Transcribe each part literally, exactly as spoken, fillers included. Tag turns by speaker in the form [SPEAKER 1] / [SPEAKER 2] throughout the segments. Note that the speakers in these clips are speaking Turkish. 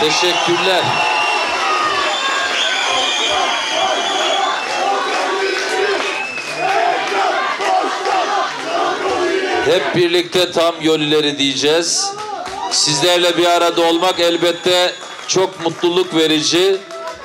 [SPEAKER 1] Teşekkürler. Hep birlikte tam yol ileri diyeceğiz. Sizlerle bir arada olmak elbette çok mutluluk verici.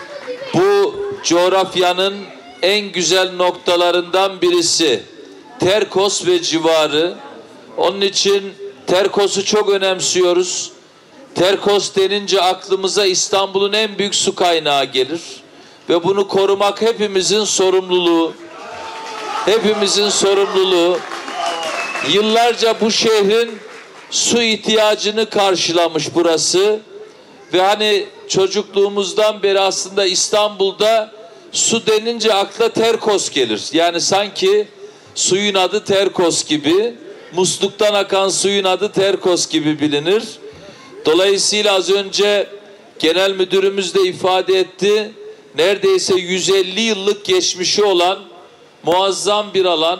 [SPEAKER 1] Bu coğrafyanın en güzel noktalarından birisi Terkos ve civarı. Onun için Terkos'u çok önemsiyoruz. Terkos denince aklımıza İstanbul'un en büyük su kaynağı gelir. Ve bunu korumak hepimizin sorumluluğu. Hepimizin sorumluluğu. Yıllarca bu şehrin su ihtiyacını karşılamış burası. Ve hani çocukluğumuzdan beri aslında İstanbul'da su denince akla Terkos gelir. Yani sanki suyun adı Terkos gibi, musluktan akan suyun adı Terkos gibi bilinir. Dolayısıyla az önce genel müdürümüz de ifade etti. Neredeyse yüz elli yıllık geçmişi olan muazzam bir alan.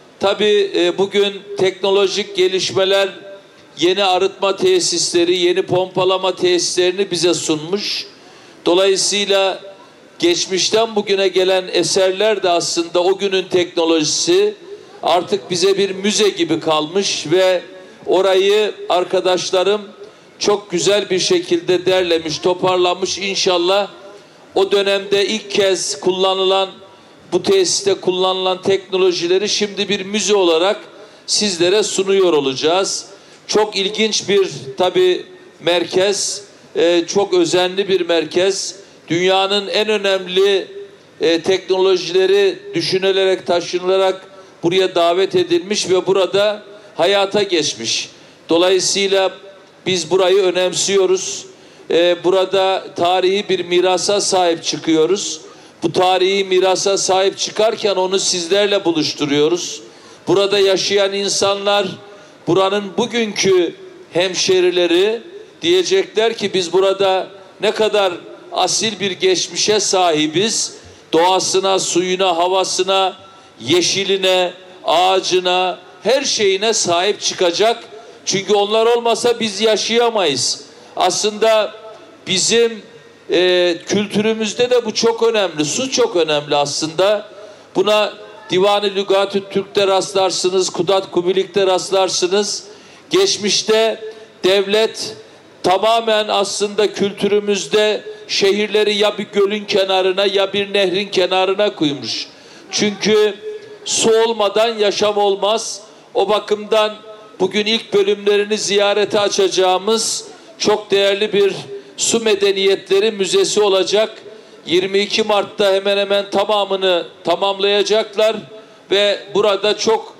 [SPEAKER 1] Tabii e, bugün teknolojik gelişmeler yeni arıtma tesisleri, yeni pompalama tesislerini bize sunmuş. Dolayısıyla geçmişten bugüne gelen eserler de aslında o günün teknolojisi artık bize bir müze gibi kalmış ve orayı arkadaşlarım çok güzel bir şekilde derlemiş, toparlamış. İnşallah o dönemde ilk kez kullanılan, bu tesiste kullanılan teknolojileri şimdi bir müze olarak sizlere sunuyor olacağız. Çok ilginç bir tabii merkez, e, çok özenli bir merkez. Dünyanın en önemli e, teknolojileri düşünülerek, taşınılarak buraya davet edilmiş ve burada hayata geçmiş. Dolayısıyla biz burayı önemsiyoruz. Ee, burada tarihi bir mirasa sahip çıkıyoruz. Bu tarihi mirasa sahip çıkarken onu sizlerle buluşturuyoruz. Burada yaşayan insanlar, buranın bugünkü hemşerileri diyecekler ki biz burada ne kadar asil bir geçmişe sahibiz. Doğasına, suyuna, havasına, yeşiline, ağacına, her şeyine sahip çıkacak. Çünkü onlar olmasa biz yaşayamayız. Aslında bizim e, kültürümüzde de bu çok önemli. Su çok önemli aslında. Buna Divan-ı Lügat-ı Türk'te rastlarsınız, Kudat Kubilik'te rastlarsınız. Geçmişte devlet tamamen aslında kültürümüzde şehirleri ya bir gölün kenarına ya bir nehrin kenarına koymuş. Çünkü su olmadan yaşam olmaz. O bakımdan bugün ilk bölümlerini ziyarete açacağımız çok değerli bir su medeniyetleri müzesi olacak. yirmi iki Mart'ta hemen hemen tamamını tamamlayacaklar ve burada çok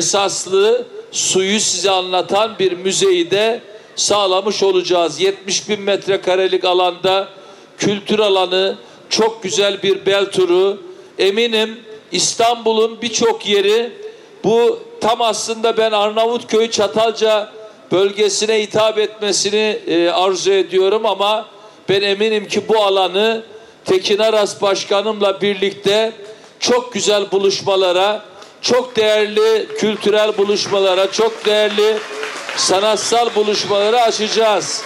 [SPEAKER 1] esaslı suyu size anlatan bir müzeyi de sağlamış olacağız. yetmiş bin metrekarelik alanda kültür alanı, çok güzel bir bel turu. Eminim İstanbul'un birçok yeri bu tam aslında ben Arnavutköy Çatalca bölgesine hitap etmesini e, arzu ediyorum ama ben eminim ki bu alanı Tekin Aras Başkanımla birlikte çok güzel buluşmalara, çok değerli kültürel buluşmalara, çok değerli sanatsal buluşmalara açacağız.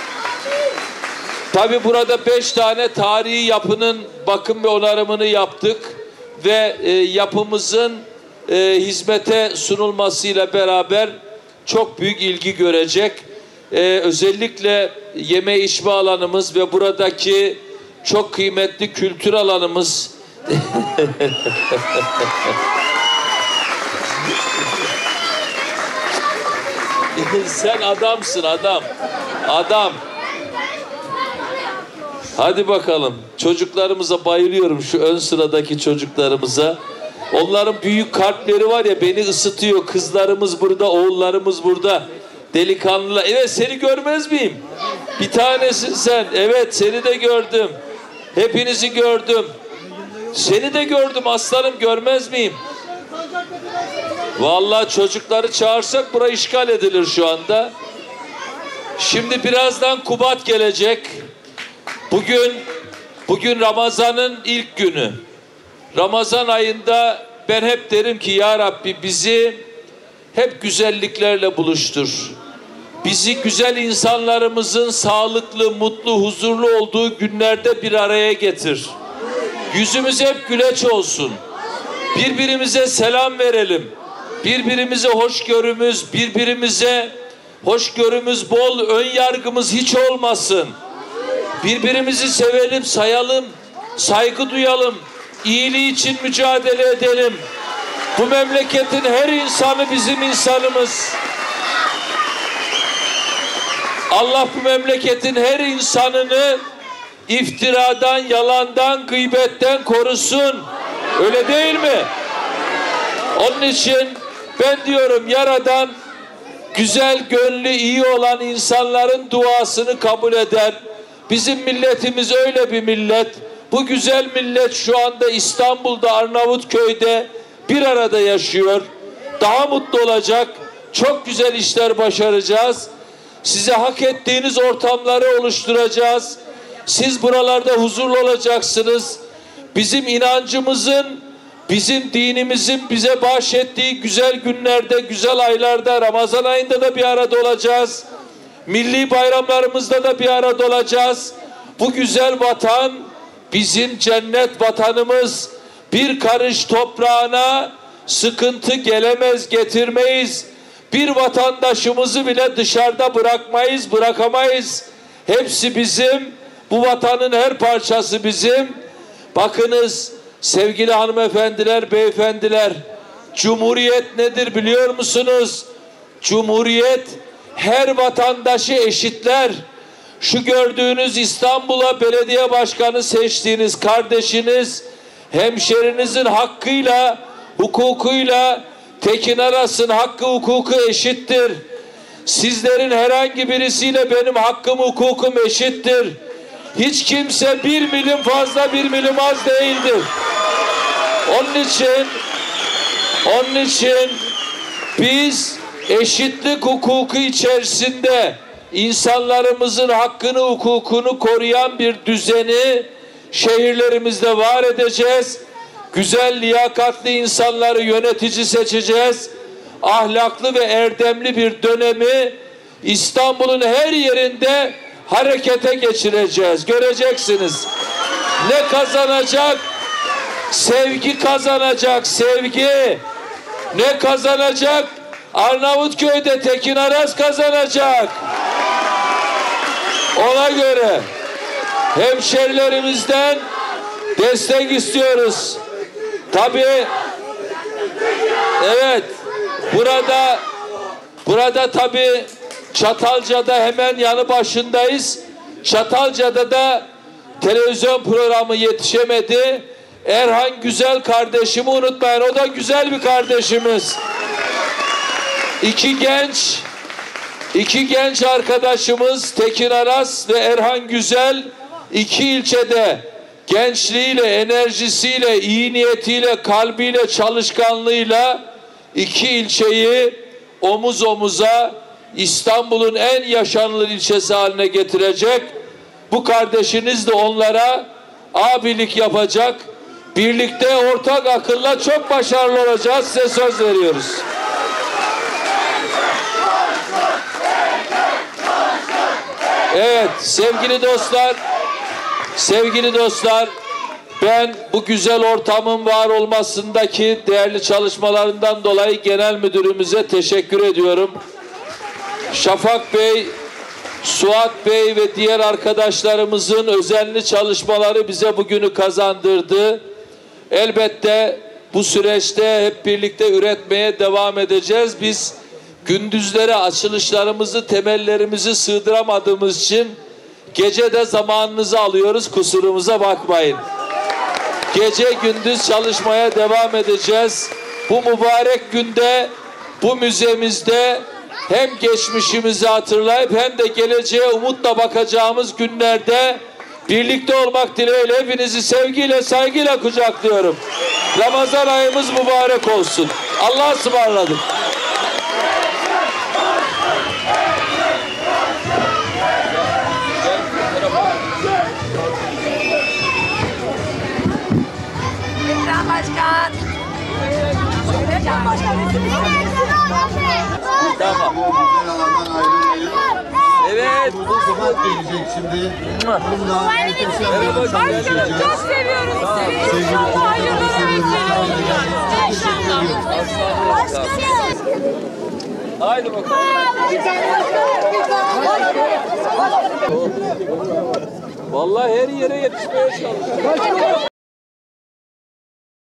[SPEAKER 1] Tabii burada beş tane tarihi yapının bakım ve onarımını yaptık ve e, yapımızın e, hizmete sunulmasıyla beraber çok büyük ilgi görecek. E, özellikle yeme içme alanımız ve buradaki çok kıymetli kültür alanımız sen adamsın adam. Adam. Hadi bakalım. Çocuklarımıza bayılıyorum, şu ön sıradaki çocuklarımıza. Onların büyük kalpleri var ya, beni ısıtıyor. Kızlarımız burada, oğullarımız burada. Delikanlılar. Evet, seni görmez miyim? Bir tanesin sen. Evet, seni de gördüm. Hepinizi gördüm. Seni de gördüm aslanım, görmez miyim? Vallahi çocukları çağırsak burayı işgal edilir şu anda. Şimdi birazdan Kubat gelecek. Bugün bugün Ramazan'ın ilk günü. Ramazan ayında ben hep derim ki ya Rabbi bizi hep güzelliklerle buluştur. bizi güzel insanlarımızın sağlıklı, mutlu, huzurlu olduğu günlerde bir araya getir. Yüzümüz hep güleç olsun. Birbirimize selam verelim. Birbirimize hoşgörümüz, birbirimize hoşgörümüz bol, ön yargımız hiç olmasın. Birbirimizi sevelim, sayalım, saygı duyalım, iyiliği için mücadele edelim. Bu memleketin her insanı bizim insanımız. Allah bu memleketin her insanını iftiradan, yalandan, gıybetten korusun. Öyle değil mi? Onun için ben diyorum, Yaradan güzel, gönlü iyi olan insanların duasını kabul eder. Bizim milletimiz öyle bir millet. Bu güzel millet şu anda İstanbul'da, Arnavutköy'de bir arada yaşıyor. Daha mutlu olacak. Çok güzel işler başaracağız. Size hak ettiğiniz ortamları oluşturacağız. Siz buralarda huzurlu olacaksınız. Bizim inancımızın, bizim dinimizin bize bahşettiği güzel günlerde, güzel aylarda, Ramazan ayında da bir arada olacağız. Milli bayramlarımızda da bir arada olacağız. Bu güzel vatan bizim cennet vatanımız. Bir karış toprağına sıkıntı gelemez, getirmeyiz. Bir vatandaşımızı bile dışarıda bırakmayız, bırakamayız. Hepsi bizim. Bu vatanın her parçası bizim. Bakınız sevgili hanımefendiler, beyefendiler, Cumhuriyet nedir biliyor musunuz? Cumhuriyet her vatandaşı eşitler. Şu gördüğünüz İstanbul'a belediye başkanı seçtiğiniz kardeşiniz, hemşerinizin hakkıyla, hukukuyla Tekin Aras'ın hakkı, hukuku eşittir. Sizlerin herhangi birisiyle benim hakkım, hukukum eşittir. Hiç kimse bir milim fazla, bir milim az değildir. Onun için, onun için biz eşitlik hukuku içerisinde insanlarımızın hakkını, hukukunu koruyan bir düzeni şehirlerimizde var edeceğiz. Güzel, liyakatli insanları yönetici seçeceğiz. Ahlaklı ve erdemli bir dönemi İstanbul'un her yerinde harekete geçireceğiz. Göreceksiniz. Ne kazanacak? Sevgi kazanacak, sevgi. Ne kazanacak? Arnavutköy'de Tekin Aras kazanacak. Ona göre hemşerilerimizden destek istiyoruz. Tabii, evet, burada burada tabii Çatalca'da hemen yanı başındayız. Çatalca'da da televizyon programı yetişemedi. Erhan Güzel kardeşimi unutmayın. O da güzel bir kardeşimiz. İki genç iki genç arkadaşımız Tekin Aras ve Erhan Güzel iki ilçede gençliğiyle, enerjisiyle, iyi niyetiyle, kalbiyle, çalışkanlığıyla iki ilçeyi omuz omuza İstanbul'un en yaşanılır ilçesi haline getirecek. Bu kardeşiniz de onlara abilik yapacak. Birlikte ortak akılla çok başarılı olacağız. Size söz veriyoruz. Evet sevgili dostlar, sevgili dostlar, ben bu güzel ortamın var olmasındaki değerli çalışmalarından dolayı genel müdürümüze teşekkür ediyorum. Şafak Bey, Suat Bey ve diğer arkadaşlarımızın özenli çalışmaları bize bugünü kazandırdı. Elbette bu süreçte hep birlikte üretmeye devam edeceğiz. Biz gündüzlere açılışlarımızı, temellerimizi sığdıramadığımız için gece de zamanınızı alıyoruz, kusurumuza bakmayın. Gece gündüz çalışmaya devam edeceğiz. Bu mübarek günde, bu müzemizde hem geçmişimizi hatırlayıp hem de geleceğe umutla bakacağımız günlerde birlikte olmak dileğiyle hepinizi sevgiyle, saygıyla kucaklıyorum. Ramazan ayımız mübarek olsun. Allah'a ısmarladık.
[SPEAKER 2] Başkan. Başkan.
[SPEAKER 1] Tamam.
[SPEAKER 2] Bu güzel alandan ayrılmayın.
[SPEAKER 1] Evet.
[SPEAKER 2] Burada sabah gelecek şimdi. Bundan muhteşem bir akşam
[SPEAKER 3] Başkanım
[SPEAKER 2] yaşayacağız.
[SPEAKER 3] çok seviyoruz sizi. İnşallah hayırlara vesile olacağız. İnşallah.
[SPEAKER 1] Haydi bakalım. Vallahi her yere yetişmeye çalışıyorum.